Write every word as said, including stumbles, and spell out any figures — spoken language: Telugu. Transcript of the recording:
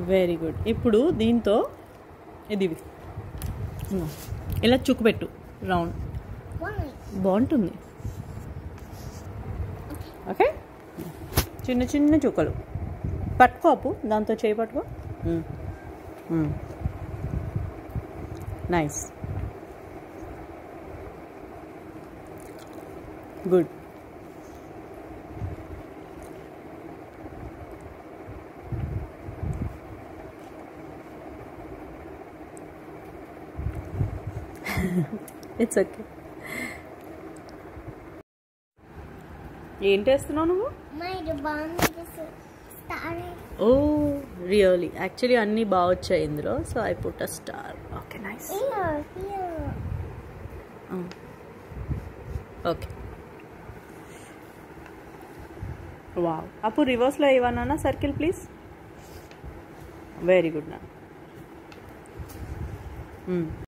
Very good. ఇప్పుడు దీంతో ఇది ఇలా చుక్కు పెట్టు రౌండ్, బాగుంటుంది. ఓకే, చిన్న చిన్న చుక్కలు పట్టుకోపు, దాంతో చేయి పట్టుకో. Nice, good. It's okay. ఏం చేస్తున్నావు నువ్వు? ఓ రియలీ, యాక్చువల్లీ అన్నీ బాగా వచ్చాయి ఇందులో, so I put a star. Okay, nice. Okay, wow. అప్పుడు రివర్స్లో ఇవ్వనా సర్కిల్ ప్లీజ్. వెరీ గుడ్ నా.